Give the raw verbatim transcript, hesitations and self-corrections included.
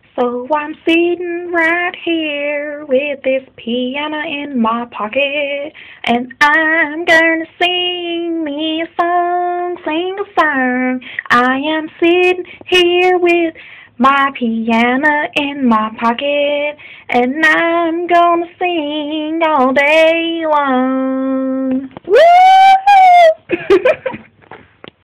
So I'm sitting right here with this piano in my pocket, and I'm gonna sing me a song, sing a song. I am sitting here with my piano in my pocket, and I'm gonna sing all day long. Woo!